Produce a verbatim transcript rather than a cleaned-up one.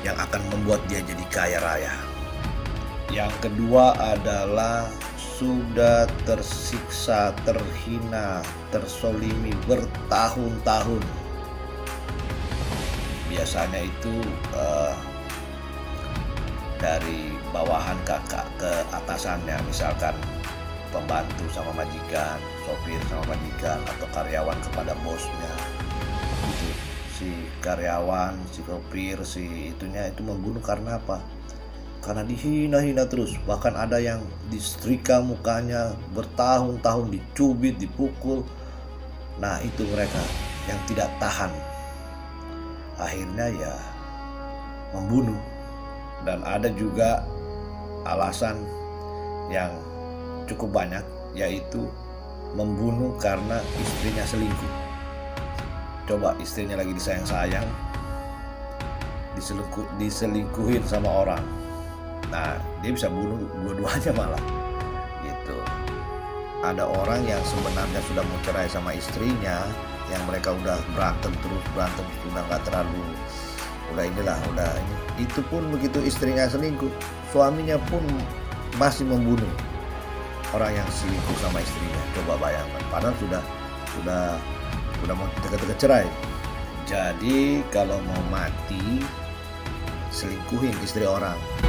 yang akan membuat dia jadi kaya raya. Yang kedua adalah sudah tersiksa, terhina, tersolimi bertahun-tahun. Biasanya itu uh, dari bawahan kakak ke atasannya, misalkan pembantu sama majikan, sopir sama majikan, atau karyawan kepada bosnya. Itu si karyawan, si sopir, si itunya itu membunuh karena apa? Karena dihina-hina terus. Bahkan ada yang disetrika mukanya bertahun-tahun, dicubit, dipukul. Nah itu mereka yang tidak tahan, akhirnya ya membunuh. Dan ada juga alasan yang cukup banyak, yaitu membunuh karena istrinya selingkuh. Coba istrinya lagi disayang-sayang, diselingkuh, diselingkuhin sama orang. Nah dia bisa bunuh dua-duanya malah gitu. Ada orang yang sebenarnya sudah mau cerai sama istrinya, yang mereka udah berantem terus berantem sudah nggak terlalu, udah inilah udah ini, itu pun begitu istrinya selingkuh, suaminya pun masih membunuh orang yang selingkuh sama istrinya. Coba bayangkan, padahal sudah sudah sudah mau dekat-dekat cerai. Jadi kalau mau mati, selingkuhin istri orang.